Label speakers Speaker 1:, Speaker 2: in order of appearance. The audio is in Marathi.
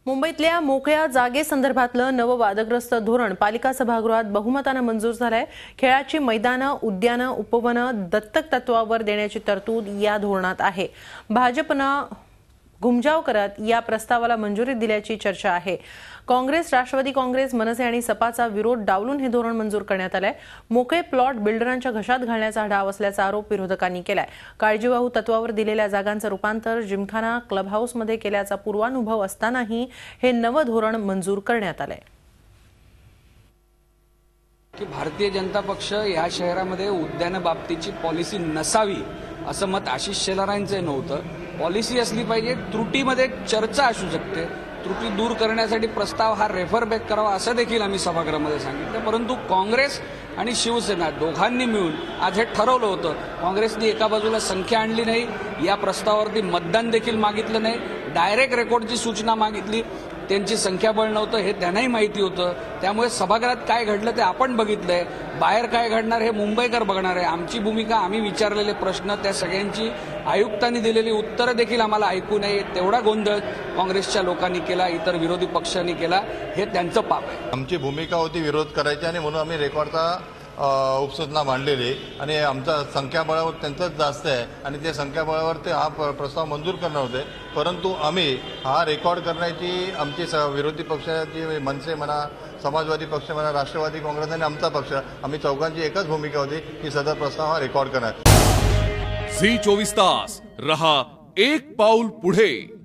Speaker 1: मुंबईतल्या मोकळ्या जागेसंदर्भातलं नवं वादग्रस्त धोरण पालिका सभागृहात बहुमतानं मंजूर झालंय। खेळाची मैदानं, उद्यानं, उपवनं दत्तक तत्वावर देण्याची तरतूद या धोरणात आहे। भाजपनं घुमजाव करत या प्रस्तावाला मंजुरी दिल्याची चर्चा आहे। काँग्रेस, राष्ट्रवादी काँग्रेस, मनसे आणि सपाचा विरोध डावलून हे धोरण मंजूर करण्यात आलंय। मोकळे प्लॉट बिल्डरांच्या घशात घालण्याचा डाव असल्याचा आरोप विरोधकांनी केलाय। काळजीवाहू तत्वावर दिलेल्या जागांचं रूपांतर जिमखाना, क्लब हाऊसमध्ये केल्याचा पूर्वानुभव असतानाही हे नवं धोरण मंजूर करण्यात आलंय।
Speaker 2: की भारतीय जनता पक्ष या शहरामध्ये उद्यान बाबतीची पॉलिसी नसावी असं मत आशिष शेलारांचं नव्हतं। पॉलिसी असली पाहिजे, त्रुटीमध्ये चर्चा असू शकते, त्रुटी दूर करण्यासाठी प्रस्ताव हा रेफर बॅक करावा असं देखील आम्ही सभागृहामध्ये सांगितलं। परंतु काँग्रेस आणि शिवसेना दोघांनी मिळून आज हे ठरवलं होतं। काँग्रेसने एका बाजूला संख्या आणली नाही, या प्रस्तावावरती मतदान देखील मागितलं नाही, डायरेक्ट रेकॉर्डची सूचना मागितली, त्यांची संख्याबळ नव्हतं हे त्यांनाही माहिती होतं। त्यामुळे सभागृहात काय घडलं ते आपण बघितलंय, बाहेर काय घडणार हे मुंबईकर बघणार आहे। आमची भूमिका, आम्ही विचारलेले प्रश्न, त्या सगळ्यांची आयुक्तांनी दिलेली उत्तरं देखील आम्हाला ऐकू नये, तेवढा गोंधळ काँग्रेसच्या लोकांनी केला, इतर विरोधी पक्षांनी केला, हे त्यांचं पाप आहे।
Speaker 3: आमची भूमिका होती विरोध करायची आणि म्हणून आम्ही रेकॉर्डचा उपसूचना मांडलेली आणि आमचा संख्याबळावर त्यांचंच जास्त आहे आणि त्या संख्याबळावर ते हा प्रस्ताव मंजूर करणार होते। परंतु आम्ही हा रेकॉर्ड करण्याची आमची विरोधी पक्षाची मनसे म्हणा, समाजवादी पक्ष म्हणा, राष्ट्रवादी काँग्रेस आणि आमचा पक्ष, आम्ही चौघांची एकच भूमिका होती की सदर प्रस्ताव हा रेकॉर्ड करणार।
Speaker 4: झी 24 तास रहा एक पाऊल पुढे।